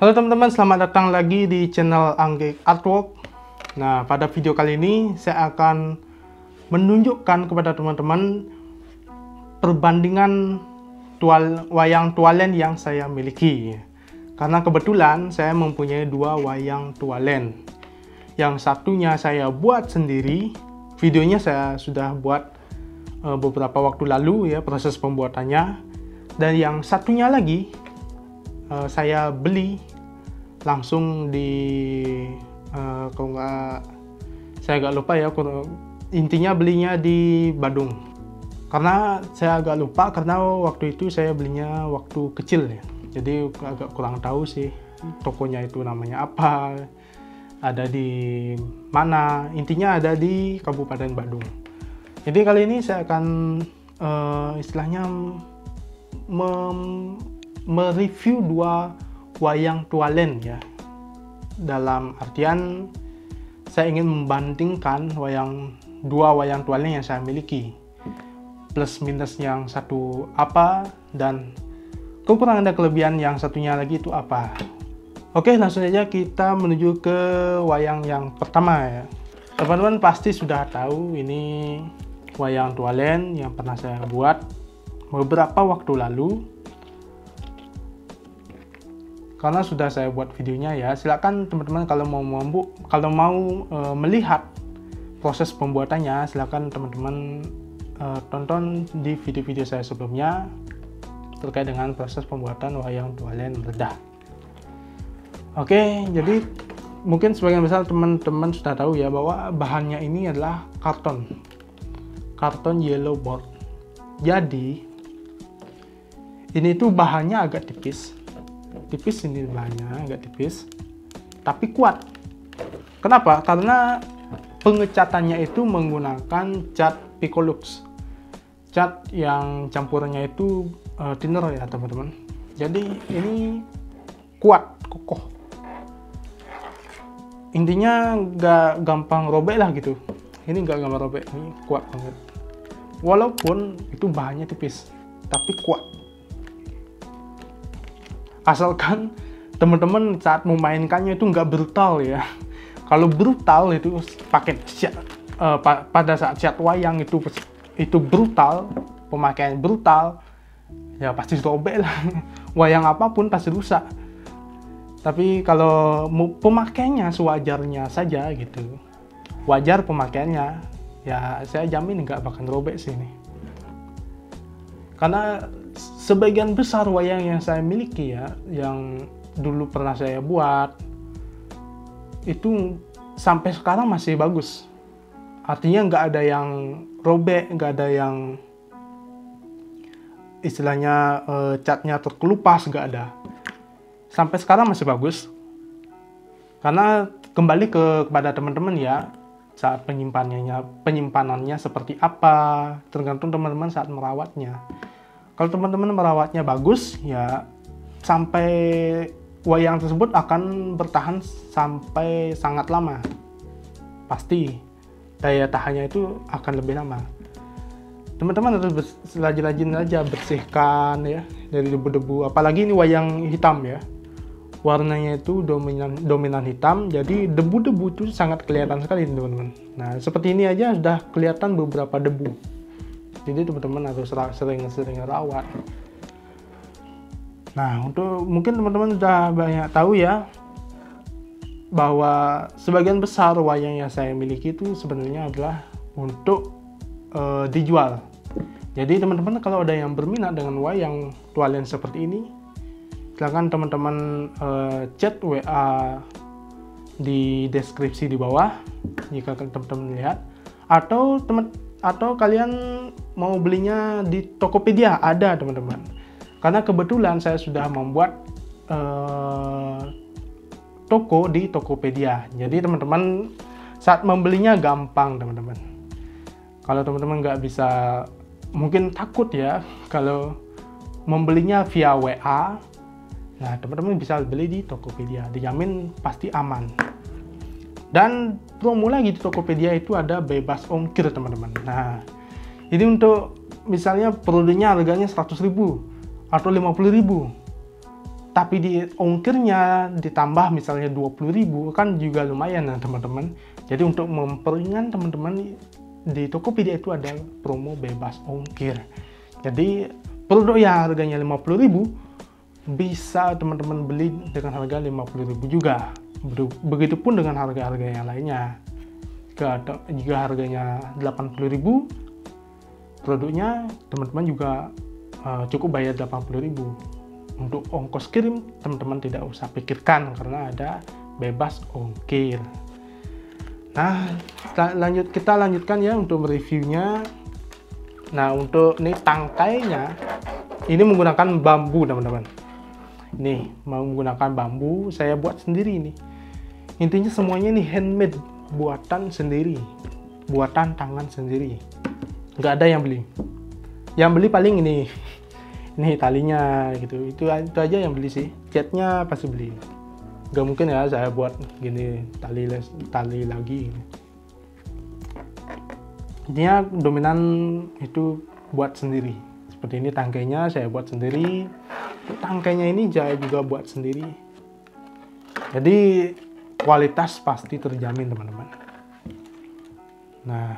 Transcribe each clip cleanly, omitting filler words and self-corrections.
Halo teman-teman, selamat datang lagi di channel Angge Artwork. Nah, pada video kali ini saya akan menunjukkan kepada teman-teman perbandingan wayang tualen yang saya miliki. Karena kebetulan saya mempunyai dua wayang tualen. Yang satunya saya buat sendiri, videonya saya sudah buat beberapa waktu lalu ya, proses pembuatannya. Dan yang satunya lagi saya beli langsung di kalau nggak, saya agak lupa ya, intinya belinya di Badung. Karena saya agak lupa karena waktu itu saya belinya waktu kecil ya, jadi agak kurang tahu sih tokonya itu namanya apa, ada di mana. Intinya ada di Kabupaten Badung. Jadi kali ini saya akan istilahnya mereview dua wayang tualen ya. Dalam artian saya ingin membandingkan dua wayang tualen yang saya miliki, plus minus yang satu apa dan kekurangan dan kelebihan yang satunya lagi itu apa. Oke, langsung saja kita menuju ke wayang yang pertama ya. Teman-teman pasti sudah tahu ini wayang tualen yang pernah saya buat beberapa waktu lalu. Karena sudah saya buat videonya ya, silakan teman-teman kalau mau melihat proses pembuatannya, silakan teman-teman tonton di video-video saya sebelumnya terkait dengan proses pembuatan wayang tualen meledah. Oke, jadi mungkin sebagian besar teman-teman sudah tahu ya bahwa bahannya ini adalah karton yellow board. Jadi ini tuh bahannya agak tipis, ini bahannya agak tipis tapi kuat. Kenapa? Karena pengecatannya itu menggunakan cat Picolux, cat yang campurannya itu thinner ya teman-teman. Jadi ini kuat, kokoh, intinya nggak gampang robek lah gitu. Ini nggak gampang robek, ini kuat banget walaupun itu bahannya tipis tapi kuat. Asalkan teman-teman saat memainkannya itu nggak brutal ya. Kalau brutal itu pakai pada saat cat wayang itu brutal, pemakaian brutal, ya pasti robek lah. Wayang apapun pasti rusak. Tapi kalau pemakaiannya sewajarnya saja gitu, wajar pemakaiannya, ya saya jamin nggak bakal robek sih ini. Karena sebagian besar wayang yang saya miliki ya, yang dulu pernah saya buat, itu sampai sekarang masih bagus. Artinya nggak ada yang robek, nggak ada yang istilahnya catnya terkelupas, nggak ada. Sampai sekarang masih bagus. Karena kembali kepada teman-teman ya, saat penyimpanannya seperti apa, tergantung teman-teman saat merawatnya. Kalau teman-teman merawatnya bagus, ya sampai wayang tersebut akan bertahan sampai sangat lama. Pasti daya tahannya itu akan lebih lama. Teman-teman harus rajin-rajin aja bersihkan ya dari debu-debu. Apalagi ini wayang hitam ya, warnanya itu dominan hitam, jadi debu-debu itu sangat kelihatan sekali teman-teman. Nah seperti ini aja sudah kelihatan beberapa debu. Jadi teman-teman harus sering rawat. Nah, mungkin teman-teman sudah banyak tahu ya bahwa sebagian besar wayang yang saya miliki itu sebenarnya adalah untuk dijual. Jadi teman-teman kalau ada yang berminat dengan wayang tualen seperti ini, silakan teman-teman chat WA di deskripsi di bawah jika teman-teman lihat, atau kalian mau belinya di Tokopedia, ada teman-teman. Karena kebetulan saya sudah membuat toko di Tokopedia, jadi teman-teman saat membelinya gampang teman-teman. Kalau teman-teman nggak bisa, mungkin takut ya kalau membelinya via WA, nah teman-teman bisa beli di Tokopedia, dijamin pasti aman. Dan promo lagi di Tokopedia itu ada bebas ongkir teman-teman. Nah ini untuk misalnya produknya harganya 100.000 atau 50.000, tapi di ongkirnya ditambah misalnya 20.000 kan juga lumayan ya teman-teman. Jadi untuk memperingan teman-teman, di Tokopedia itu ada promo bebas ongkir. Jadi produk yang harganya 50.000 bisa teman-teman beli dengan harga 50.000 juga. Begitupun dengan harga-harga yang lainnya. Jika harganya 80.000, produknya teman-teman juga cukup bayar 80.000. Untuk ongkos kirim teman-teman tidak usah pikirkan karena ada bebas ongkir. Nah, kita lanjutkan ya untuk reviewnya. Nah, untuk ini tangkainya ini menggunakan bambu teman-teman. Ini menggunakan bambu, saya buat sendiri ini. Intinya semuanya ini handmade, buatan sendiri, buatan tangan sendiri. Nggak ada yang beli. Yang beli paling ini talinya gitu. Itu aja yang beli sih. Catnya pasti beli. Nggak mungkin ya saya buat gini tali lagi. Intinya dominan itu buat sendiri. Seperti ini tangkainya saya buat sendiri. Tangkainya ini saya juga buat sendiri. Jadi kualitas pasti terjamin teman-teman. Nah,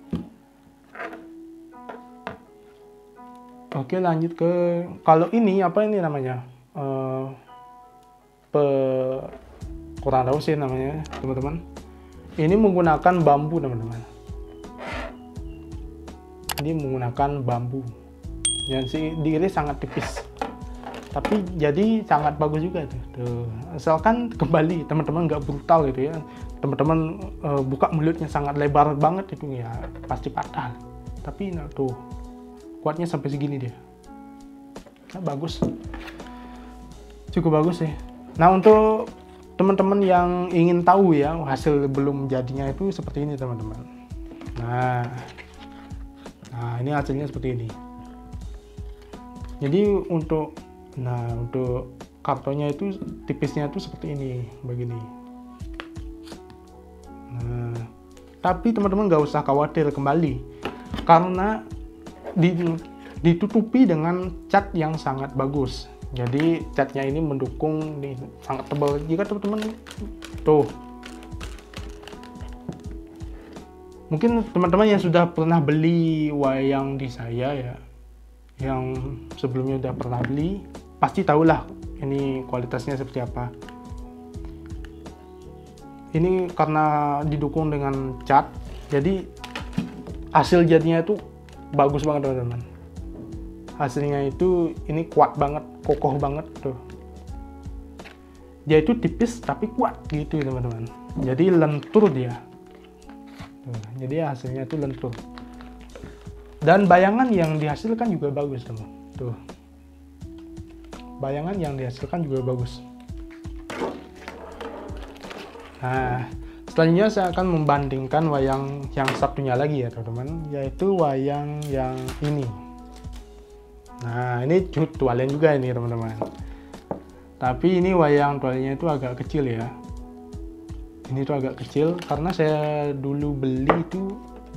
oke lanjut ke kalau ini apa ini namanya? Kurang tahu sih namanya teman-teman. Ini menggunakan bambu teman-teman. Ini menggunakan bambu. Dan si diiris sangat tipis. Tapi jadi sangat bagus juga tuh. Asalkan kembali teman-teman nggak brutal gitu ya. Teman-teman buka mulutnya sangat lebar banget itu ya pasti patah. Tapi nah, tuh kuatnya sampai segini dia. Nah, bagus. Cukup bagus sih. Nah, untuk teman-teman yang ingin tahu ya hasil belum jadinya itu seperti ini teman-teman. Nah, ini hasilnya seperti ini. Jadi untuk kartonnya itu tipisnya itu seperti ini, begini. Nah, tapi teman-teman nggak usah khawatir kembali karena ditutupi dengan cat yang sangat bagus. Jadi catnya ini mendukung, nih sangat tebal. Jika teman-teman tuh, mungkin teman-teman yang sudah pernah beli wayang di saya ya, yang sebelumnya udah pernah beli, pasti tahulah ini kualitasnya seperti apa. Ini karena didukung dengan cat, jadi hasil jadinya itu bagus banget teman-teman. Hasilnya itu ini kuat banget, kokoh banget tuh. Dia itu tipis tapi kuat gitu teman-teman. Jadi lentur dia. Tuh, jadi hasilnya itu lentur. Dan bayangan yang dihasilkan juga bagus teman. Tuh. Bayangan yang dihasilkan juga bagus. Nah, selanjutnya saya akan membandingkan wayang yang satunya lagi ya teman-teman, yaitu wayang yang ini. Nah, ini tualen juga ini teman-teman. Tapi ini wayang tualenya itu agak kecil ya. Ini tuh agak kecil karena saya dulu beli itu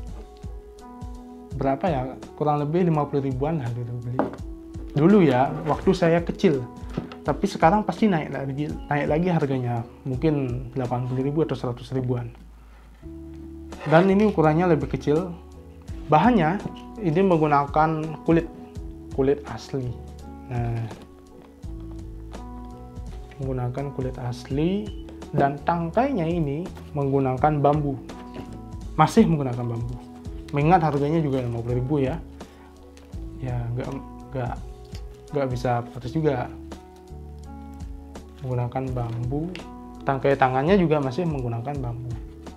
berapa ya? Kurang lebih 50 ribuan lah dulu beli. Dulu ya, waktu saya kecil. Tapi sekarang pasti naik lagi harganya. Mungkin 80.000 atau 100 ribuan. Dan ini ukurannya lebih kecil. Bahannya ini menggunakan kulit asli. Nah, menggunakan kulit asli dan tangkainya ini menggunakan bambu. Masih menggunakan bambu. Mengingat harganya juga 50.000 ya. Ya, nggak bisa protes juga. Menggunakan bambu. Tangkai tangannya juga masih menggunakan bambu.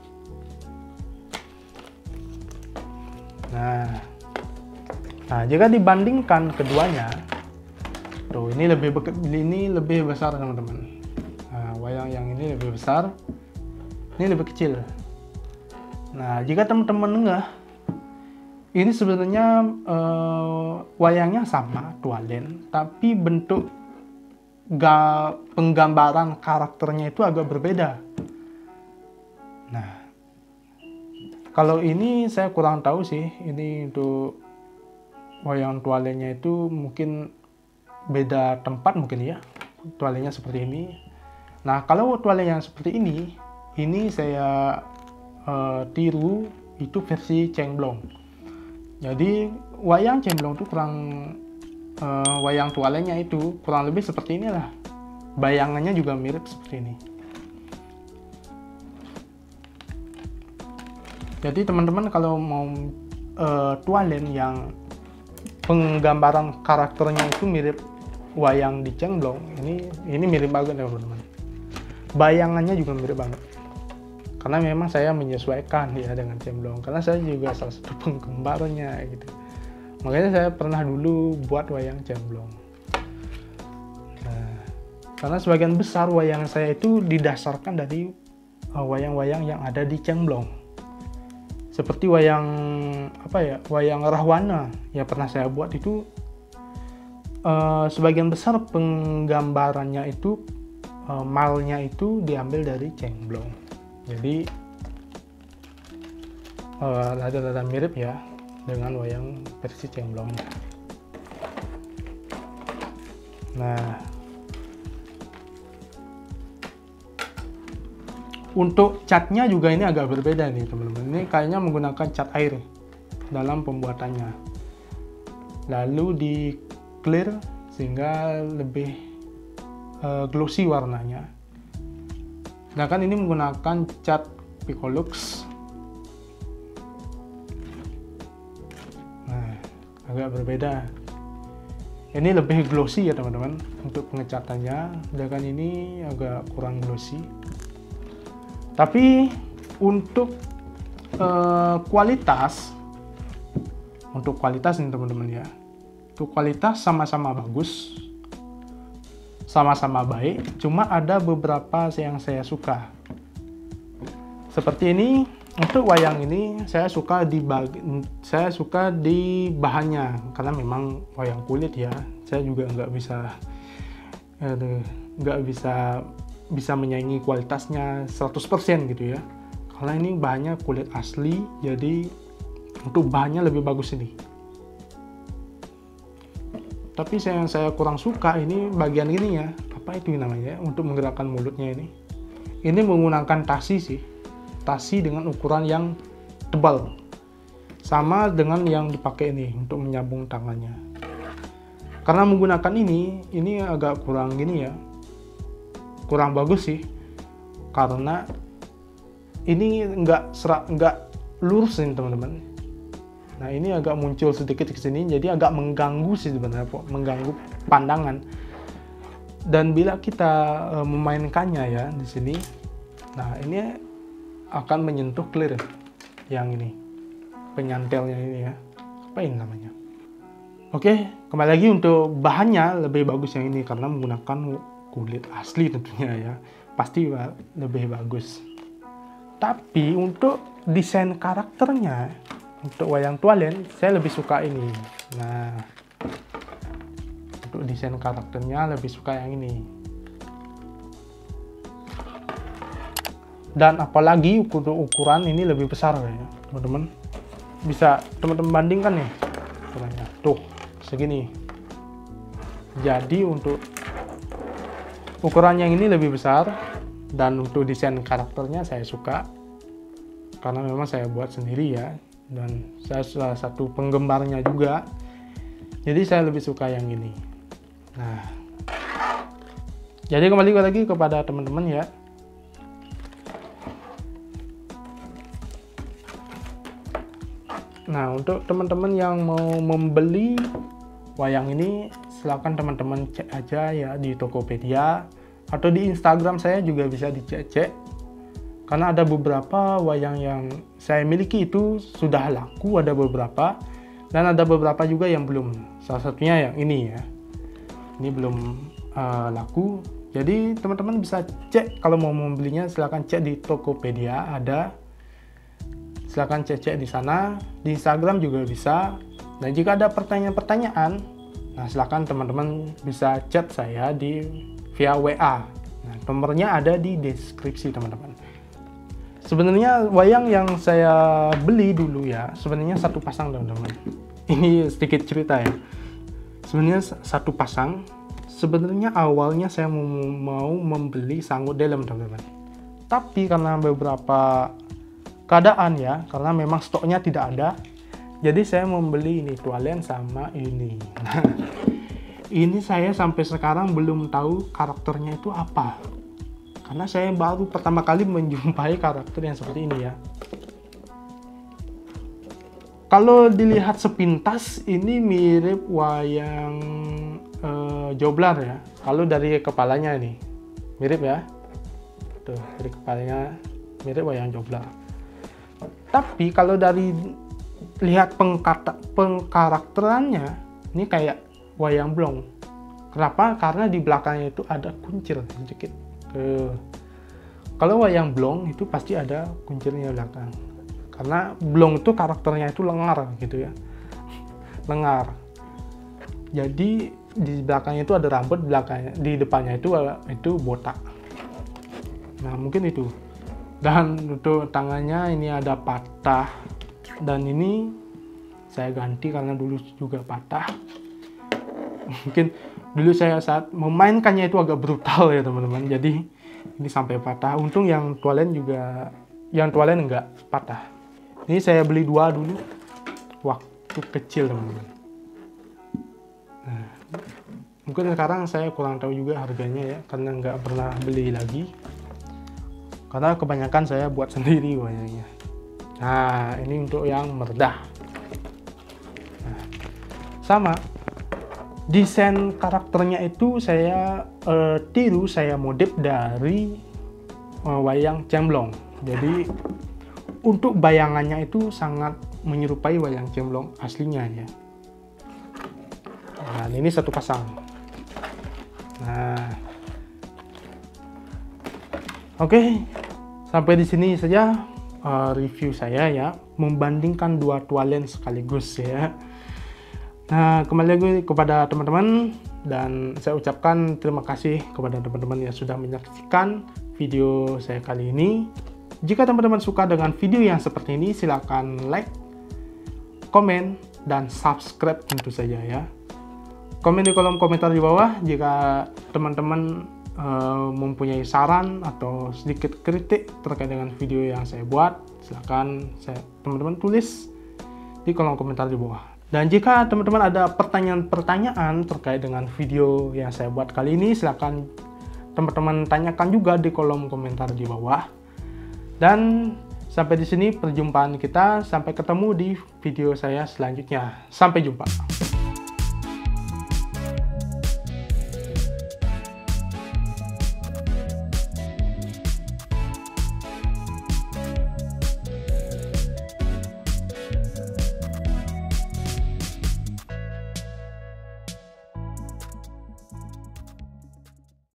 Nah, jika dibandingkan keduanya, tuh ini lebih besar teman-teman. Nah, wayang yang ini lebih besar, ini lebih kecil. Nah, jika teman-teman enggak, ini sebenarnya wayangnya sama, tualen, tapi bentuk penggambaran karakternya itu agak berbeda. Nah, kalau ini saya kurang tahu sih, ini untuk wayang tualennya itu mungkin beda tempat mungkin ya, tualenya seperti ini. Nah, kalau tuale yang seperti ini saya tiru itu versi cemblong. Jadi wayang cemblong itu kurang wayang tualenya itu kurang lebih seperti inilah. Bayangannya juga mirip seperti ini. Jadi teman-teman kalau mau tualen yang penggambaran karakternya itu mirip wayang di cemblong, ini mirip banget ya teman-teman. Bayangannya juga mirip banget. Karena memang saya menyesuaikan ya dengan cemblong, karena saya juga salah satu penggembarnya gitu. Makanya saya pernah dulu buat wayang cemblong. Nah, karena sebagian besar wayang saya itu didasarkan dari wayang-wayang yang ada di cemblong. Seperti wayang wayang Rahwana yang pernah saya buat itu, sebagian besar penggambarannya itu malnya itu diambil dari cemblong. Jadi rada-rada mirip ya dengan wayang versi cemblongnya. Nah, untuk catnya juga ini agak berbeda nih teman-teman. Ini kayaknya menggunakan cat air dalam pembuatannya, lalu di clear sehingga lebih glossy warnanya. Sedangkan ini menggunakan cat Picolux. Nah, agak berbeda. Ini lebih glossy ya teman-teman untuk pengecatannya, sedangkan ini agak kurang glossy. Tapi untuk kualitas ini teman-teman ya, untuk kualitas sama-sama bagus, sama-sama baik. Cuma ada beberapa yang saya suka. Seperti ini, untuk wayang ini saya suka di bahannya, karena memang wayang kulit ya. Saya juga nggak bisa menyaingi kualitasnya 100% gitu ya. Karena ini bahannya kulit asli, jadi untuk bahannya lebih bagus ini. Tapi yang saya kurang suka ini bagian ini ya, apa itu namanya, untuk menggerakkan mulutnya ini. Ini menggunakan tasi sih, tasi dengan ukuran yang tebal, sama dengan yang dipakai ini untuk menyambung tangannya. Karena menggunakan ini agak kurang gini ya, kurang bagus sih, karena ini nggak lurus ini teman-teman. Nah, ini agak muncul sedikit ke sini, jadi agak mengganggu sih sebenarnya, mengganggu pandangan. Dan bila kita memainkannya ya di sini, nah ini akan menyentuh clear yang ini, penyantelnya ini ya, apa ini namanya. Oke, kembali lagi untuk bahannya lebih bagus yang ini karena menggunakan kulit asli tentunya ya, pasti lebih bagus. Tapi untuk desain karakternya, untuk wayang tualen saya lebih suka ini. Nah, untuk desain karakternya lebih suka yang ini. Dan apalagi ukuran ini lebih besar ya teman-teman. Bisa teman-teman bandingkan nih ukurannya. Tuh, segini. Jadi untuk ukuran yang ini lebih besar, dan untuk desain karakternya saya suka karena memang saya buat sendiri ya, dan saya salah satu penggemarnya juga, jadi saya lebih suka yang ini. Nah, jadi kembali lagi kepada teman-teman ya, nah untuk teman-teman yang mau membeli wayang ini, silahkan teman-teman cek aja ya di Tokopedia, atau di Instagram saya juga bisa dicek-cek. Karena ada beberapa wayang yang saya miliki itu sudah laku, ada beberapa, dan ada beberapa juga yang belum. Salah satunya yang ini ya, ini belum laku. Jadi teman-teman bisa cek, kalau mau membelinya silahkan cek di Tokopedia, ada. Silahkan cek di sana, di Instagram juga bisa. Dan jika ada pertanyaan-pertanyaan, nah silahkan teman-teman bisa chat saya via WA. Nah, nomornya ada di deskripsi teman-teman. Sebenarnya wayang yang saya beli dulu ya, sebenarnya satu pasang teman-teman. Ini sedikit cerita ya. Sebenarnya satu pasang sebenarnya awalnya saya mau membeli sangut dalam, teman-teman. Tapi karena beberapa keadaan ya, karena memang stoknya tidak ada, jadi saya membeli ini Tualen sama ini. Nah, ini saya sampai sekarang belum tahu karakternya itu apa. Karena saya baru pertama kali menjumpai karakter yang seperti ini ya. Kalau dilihat sepintas, ini mirip wayang joblar ya. Kalau dari kepalanya ini, mirip ya. Tuh, dari kepalanya mirip wayang joblar. Tapi kalau dari lihat pengkarakterannya, ini kayak wayang blong. Kenapa? Karena di belakangnya itu ada kuncir sedikit. Kalau wayang blong itu pasti ada kuncirnya belakang. Karena blong itu karakternya itu lengar gitu ya, lengar. Jadi di belakangnya itu ada rambut, belakangnya di depannya itu botak. Nah mungkin itu. Dan untuk tangannya ini ada patah, dan ini saya ganti karena dulu juga patah. Mungkin dulu saya saat memainkannya itu agak brutal ya teman-teman. Jadi ini sampai patah. Untung yang Tualen enggak patah. Ini saya beli 2 dulu waktu kecil, teman-teman. Nah, mungkin sekarang saya kurang tahu juga harganya ya, karena nggak pernah beli lagi. Karena kebanyakan saya buat sendiri wayangnya. Nah, ini untuk yang meredah. Nah, sama. Desain karakternya itu saya tiru, saya modif dari wayang cemplong. Jadi untuk bayangannya itu sangat menyerupai wayang cemplong aslinya ya. Nah, ini satu pasang. Nah, oke, sampai di sini saja review saya ya, membandingkan 2 Tualen sekaligus ya. Nah, kembali lagi kepada teman-teman, dan saya ucapkan terima kasih kepada teman-teman yang sudah menyaksikan video saya kali ini. Jika teman-teman suka dengan video yang seperti ini, silakan like, komen, dan subscribe tentu saja ya. Komen di kolom komentar di bawah jika teman-teman mempunyai saran atau sedikit kritik terkait dengan video yang saya buat. Silakan teman-teman tulis di kolom komentar di bawah. Dan jika teman-teman ada pertanyaan-pertanyaan terkait dengan video yang saya buat kali ini, silakan teman-teman tanyakan juga di kolom komentar di bawah. Dan sampai di sini perjumpaan kita, sampai ketemu di video saya selanjutnya. Sampai jumpa.